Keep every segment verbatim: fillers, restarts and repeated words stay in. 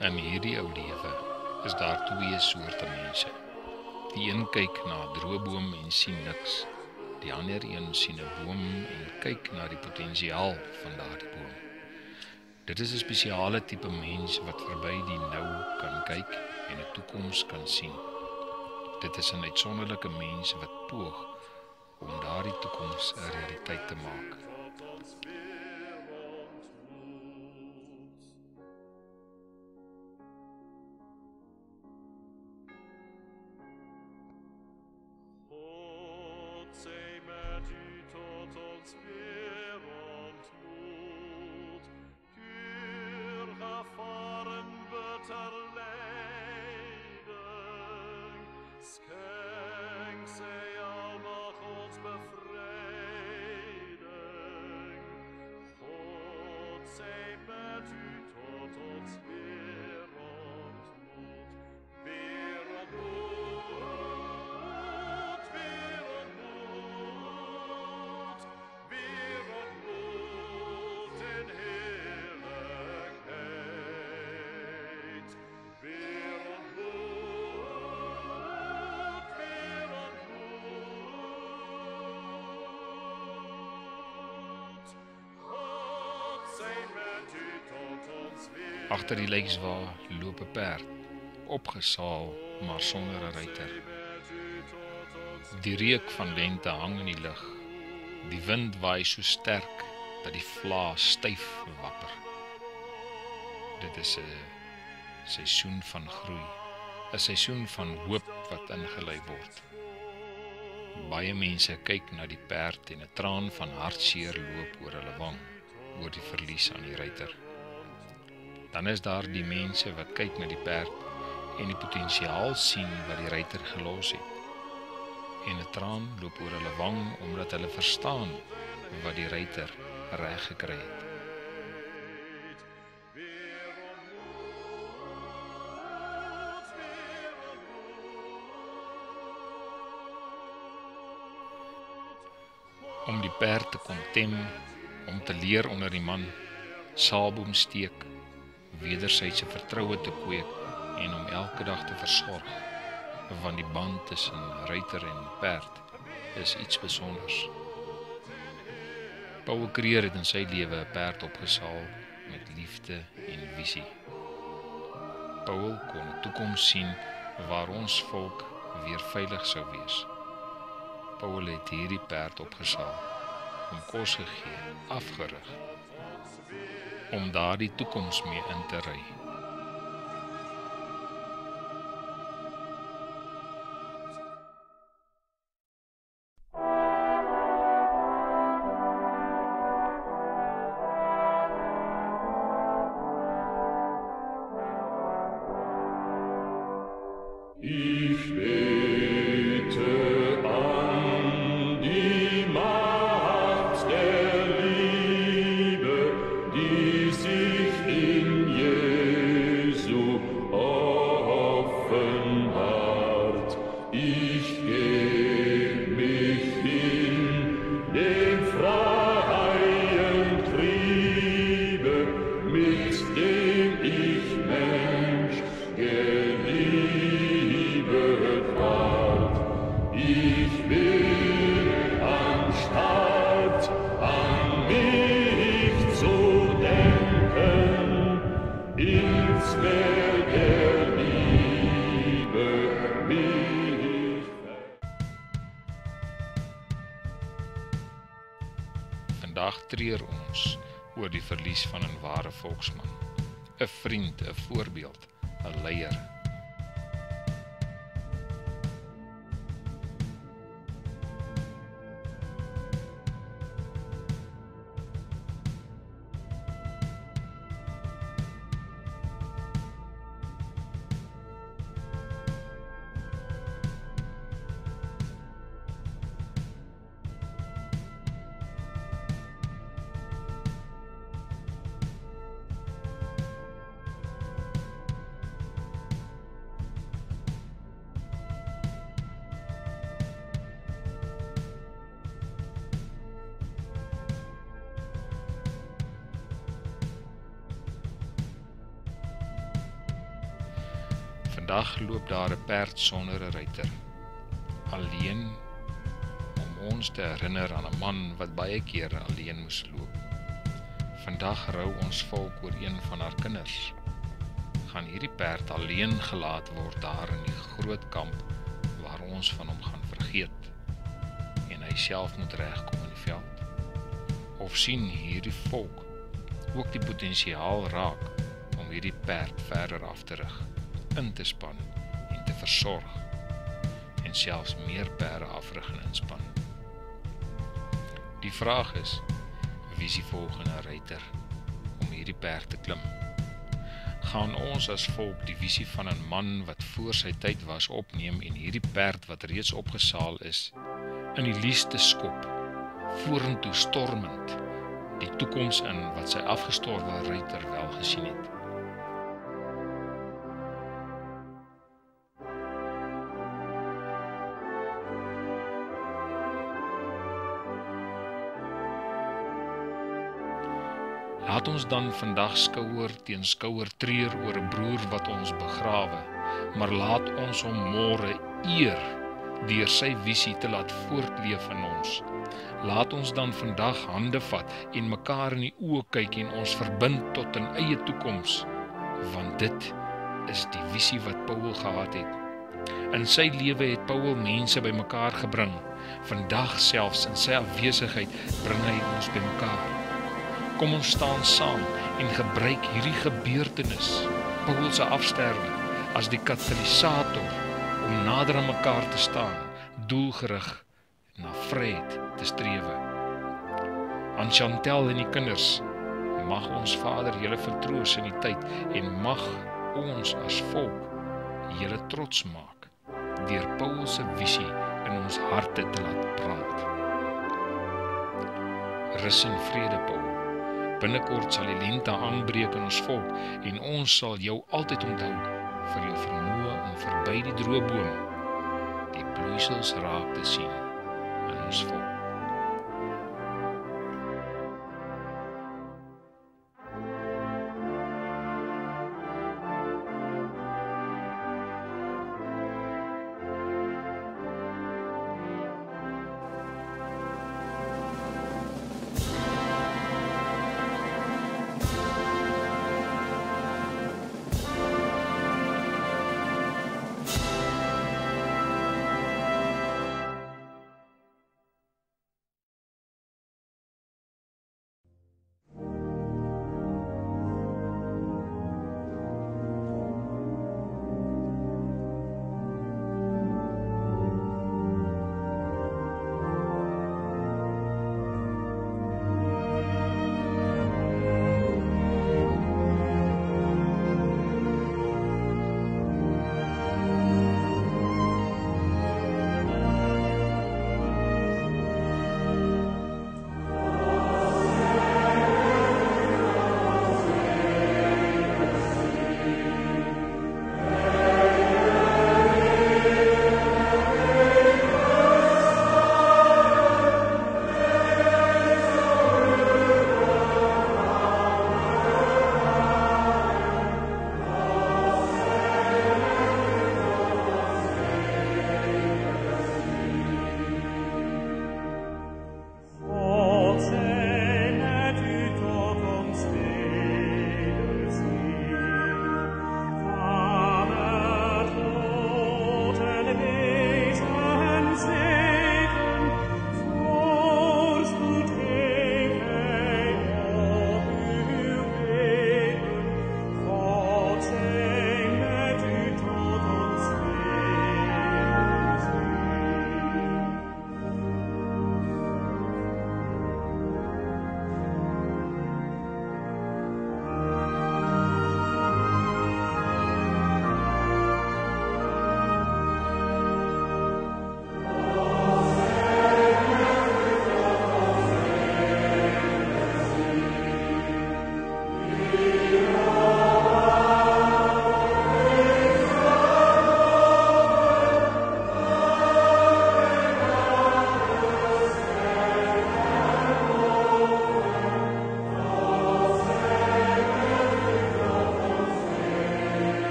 In hierdie ou lewe is daar twee soorte mense. Die een kyk na 'n droëboom en sien niks. Die ander een sien 'n boom en kyk na die potensiaal van daardie boom. Dit is 'n spesiale tipe mens wat verby die nou kan kyk en 'n toekoms kan sien. Dit is 'n uitsonderlike mens wat poog om daardie toekoms 'n realiteit te maak. Agter die lijkswa loop 'n perd, opgesaal, maar sonder 'n ruiter. Die reuk van lente hang in die lug. Die wind waai so sterk dat die vlae styf wapper. Dit is 'n seisoen van groei, 'n seisoen van hoop wat ingelei word. Baie mense kyk na die perd en 'n traan van hartseer loop oor hulle wang, oor die verlies aan die ruiter. Dan is daar die mense wat kyk na die perd en die potensiaal sien wat die ruiter gelos het. En 'n traan loop oor hulle wang omdat hulle verstaan wat die ruiter reg gekry het. Om die perd te kon tem, om te leer onder die man, saalboom steek, wederwysige vertroue te kweek en om elke dag te versorg, want die band tussen ruiter en perd is iets besonders. Paul Creer het in sy lewe 'n perd opgesaal met liefde en visie. Paul kon 'n toekoms sien waar ons volk weer veilig sou wees. Paul het hierdie perd opgesaal, om kos gegee, afgerig, om daardie toekoms mee in te ry. Ich bete an die Macht der Liebe, die sich in Jesu offenbart. Ich geb mich hin dem freien Triebe, mit dem ich Mensch geliebet ward. Ich will anstatt an mich zu denken, ins Meer der Liebe mich. Vandag treur ons oor die verlies van 'n ware volksman, 'n vriend, 'n voorbeeld, 'n leier. Vandag loop daar 'n perd sonder 'n ruiter, alleen om ons te herinner aan 'n man wat baie keer alleen moes loop. Vandag rou ons volk oor een van haar kinders. Gaan hierdie perd alleen gelaat word daar in die groot kamp waar ons van hom gaan vergeet en hy self moet regkom in die veld? Of sien hierdie volk ook die potensiaal raak om hierdie perd verder af te rig, in te span en te versorg en selfs meer perde afrig en inspan? Die vraag is, wie is die volgende ruiter om hierdie perd te klim? Gaan ons as volk die visie van 'n man wat voor sy tyd was opneem en hierdie perd wat reeds opgesaal is, in die liefste skop, vorentoe stormend, die toekoms in wat sy afgestorwe ruiter wel gesien het? Laat ons dan vandag skouer teen skouer treur oor 'n broer wat ons begrawe, maar laat ons hom môre eer deur sy visie te laat voortleef in ons. Laat ons dan vandag hande vat en mekaar in die oë kyk en ons verbind tot 'n eie toekoms, want dit is die visie wat Paul gehad het. In sy lewe het Paul mense bymekaar gebring. Vandag selfs in sy afwesigheid bring hy ons bymekaar. Kom ons staan saam en gebruik hierdie gebeurtenis, Paul se afsterwe, as die katalisator om nader aan mekaar te staan, doelgerig na vryheid te strewe. Aan Chantel en die kinders, mag ons Vader julle vertroos in die tyd en mag ons as volk julle trots maak deur Paul se visie in ons harte te laat brand. Rus en vrede, Paul. Binnekort sal die lente aanbreek in ons volk en ons sal jou altyd onthou vir jou vermoë om verby die droë boom die bloeisels raak te sien in ons volk.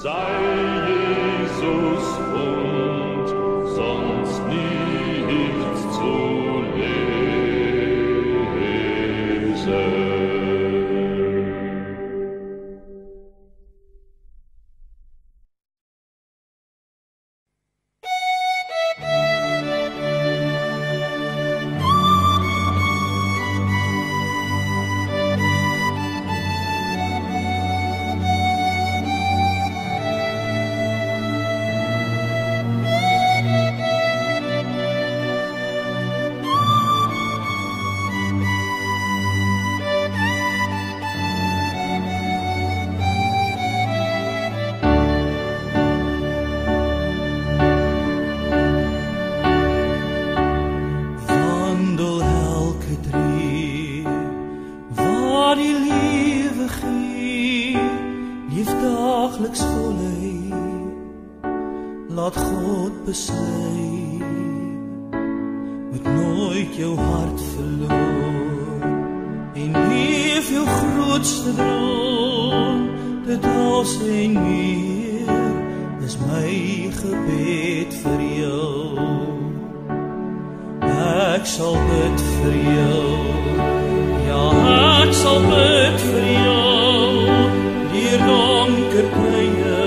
sei Jesus und sonst nichts zu lesen. Laat God besluit, moet nooit jou hart verloor, en leef jou grootste droom, dit als en meer, is my gebed vir jou. Ek sal bid vir jou, ja ek sal bid vir jou, deur donker tye,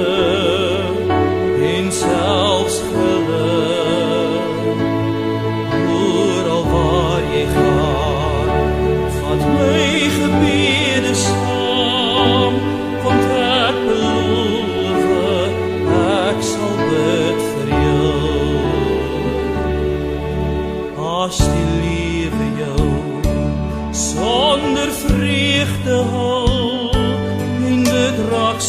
en selfs geluk, oral waar jy gaan, vat my gebede saam, want ek beloof, ek sal bid vir jou. As die lewe jou sonder vreugde hou, en dit raak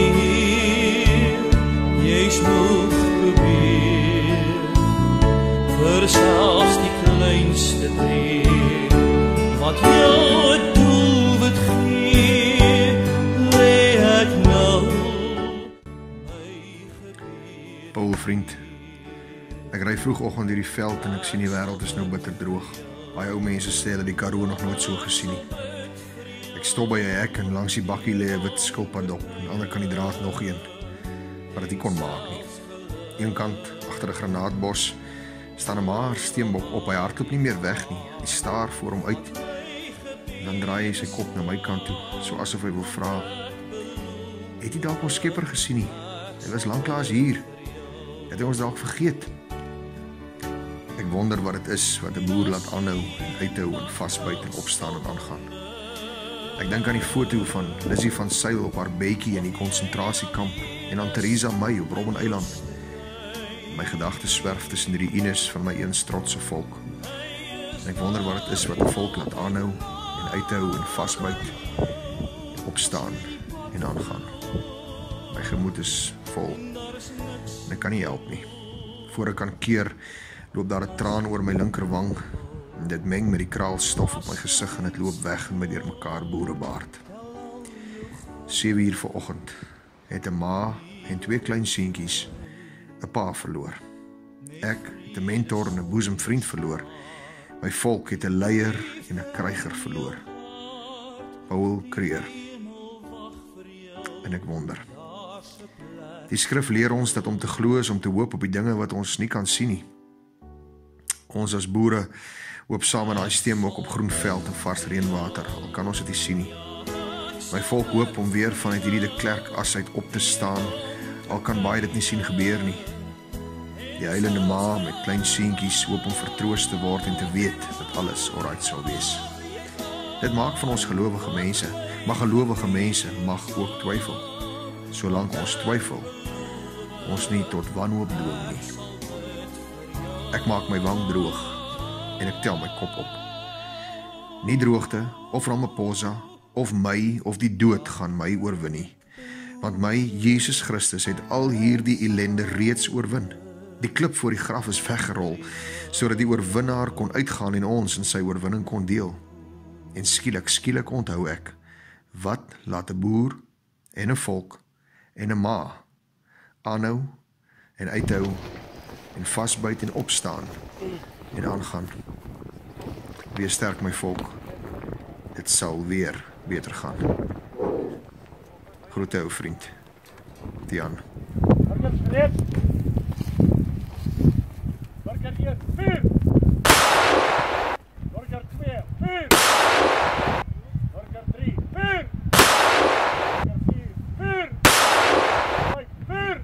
seer, jy's moeg probeer, vir selfs die kleinste tree, wat jou het doelwit gee, lê ek nou my gebed. Paul, vriend, ek ry vroegoggend deur die veld en ek sien die wêreld is nou bitter droog. Baie ou mense sê dat die Karoo nog nooit so gesien nie. Ek stop by 'n hek en langs die bakkie lê 'n wit skilpad op, en aan die ander kant die draad nog een, wat dit nie kon maak nie. Een kant, agter 'n granaatbos, staan 'n maar steenbok op. Hy hardloop nie meer weg nie. Hy staar voor hom uit. En dan draai hy sy kop na my kant toe, so asof hy wil vra, het jy dalk ons Skepper gesien nie? Hy was lanklaas hier. Het hy ons dalk vergeet? Ek wonder wat dit is wat 'n boer laat aanhou en uithou en vasbyt en opstaan en aangaan. Ek dink aan die foto van Lizzie van Sail op haar bedjie in die konsentrasiekamp en aan Theresa May op Robben Eiland. My gedagtes swerf tussen die ruïnes van my eens trotse volk. En ek wonder wat dit is wat 'n volk laat aanhou en uithou en vasbyt en opstaan en aangaan. My gemoed is vol en ek kan nie help nie. Voor ek kan keer, loop daar 'n traan oor my linkerwang en dit meng met die kraalstof op my gesig en dit loop weg in my deurmekaar boerebaard. sewe uur vanoggend het 'n ma en twee klein seentjies 'n pa verloor. Ek het 'n mentor en 'n boesemvriend verloor. My volk het 'n leier en 'n kryger verloor. Paul Creer. En ek wonder. Die skrif leer ons dat om te glo is om te hoop op die dinge wat ons nie kan sien nie. Ons as boere hoop saam in daai steenbok op groen veld en vars reënwater, al kan ons dit nie sien nie. My volk hoop om weer vanuit hierdie de Klerk as uit op te staan, al kan baie dit nie sien gebeur nie. Die huilende ma met klein seentjies hoop om vertroos te word en te weet dat alles alright sal wees. Dit maak van ons gelowige mense, maar gelowige mense mag ook twyfel. Solank ons twyfel, ons nie tot wanhoop dwing nie. Ek maak my wang droog en ek tel my kop op. Nie droogte of Ramaphosa of my of die dood gaan my oorwin nie. Want my Jesus Christus het al hierdie ellende reeds oorwin. Die klip voor die graf is weggerol, sodat die oorwinnaar kon uitgaan en ons in sy oorwinning kon deel. En skielik, skielik onthou ek, wat laat 'n boer en 'n volk en 'n ma aanhou en uithou en vasbyt en opstaan en aangaan. Wees sterk my volk, dit sal weer beter gaan. Groete ou vriend. Tian. Burgers gereed. Burger een, vuur. Burger twee, vuur. Burger drie, vuur. Burger vier, vuur. Vijf, vuur.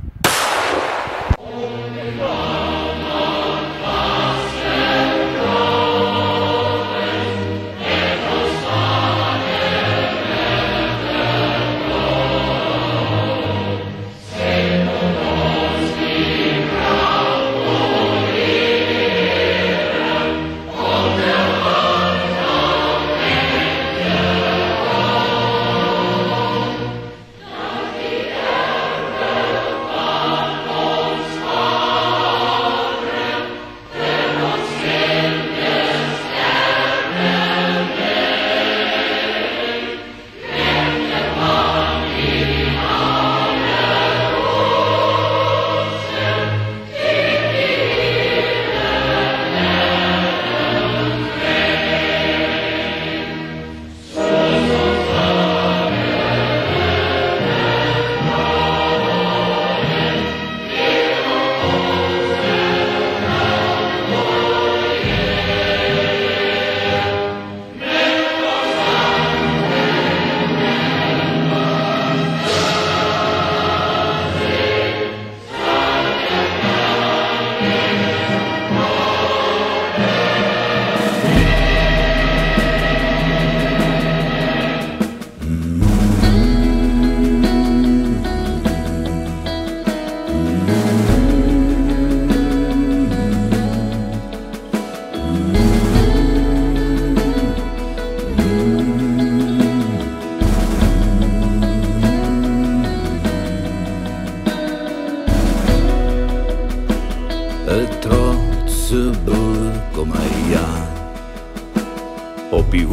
Op die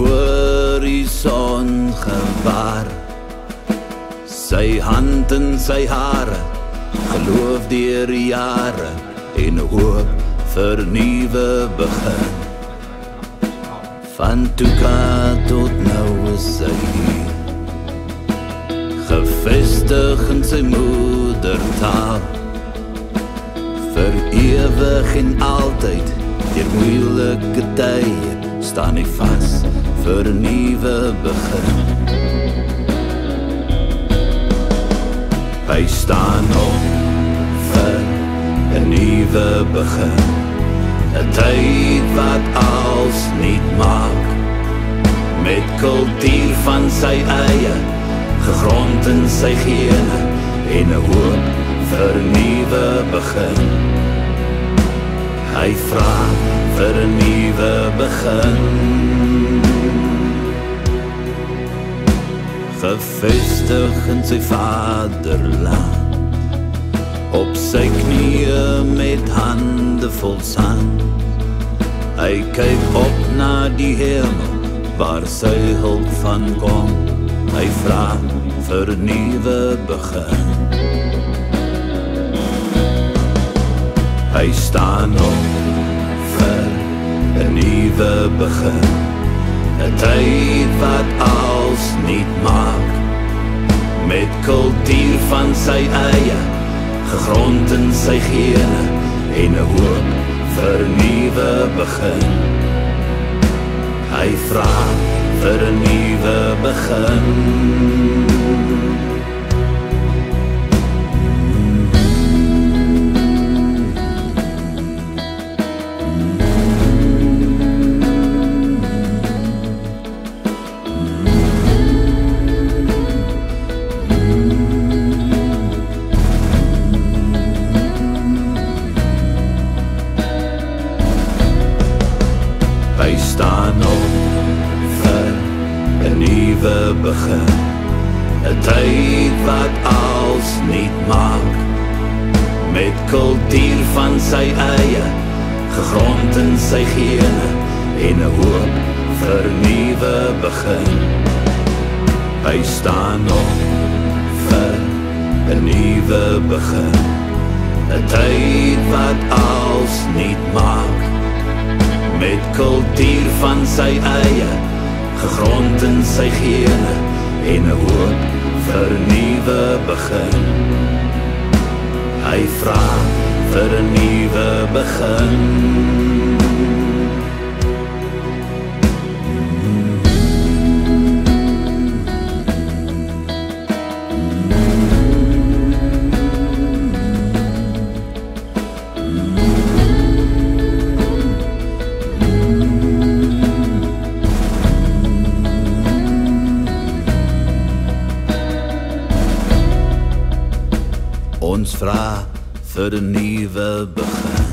horizon gewaar, sy hand in sy hare, geloof deur die jare en hoop vir nuwe begin. Van Tuka tot nou is sy hier, gevestig in sy moedertaal, vir ewig en altyd, deur moeilike tye, staan hy vas vir 'n nuwe begin. Hy staan op vir 'n nuwe begin, 'n tyd wat als niet maak, met kultuur van sy eie, gegrond in sy gene, en 'n hoop vir 'n nuwe begin. Hy vra vir 'n nuwe begin, gevestig in sy vaderland, op sy knieë met hande vol sand. Hy kyk op na die hemel, waar sy hulp van kom. Hy vra vir 'n nuwe begin. Hy staan op vir 'n nuwe begin, 'n tyd wat als niet maak, met kultuur van sy eie, gegrond in sy gene, en 'n hoop vir 'n nuwe begin. Hy vra vir 'n nuwe begin. Hy staan op vir 'n nuwe begin, 'n tyd wat als niet maak, met kultuur van sy eie, gegrond in sy gene, en 'n hoop vir 'n nuwe begin. Hy staan op vir 'n nuwe begin, 'n tyd wat als niet maak, met kultuur van sy eie, gegrond in sy gene, en 'n hoop vir 'n nuwe begin. vir 'n nuwe begin. Ons vra vir 'n nuwe begin.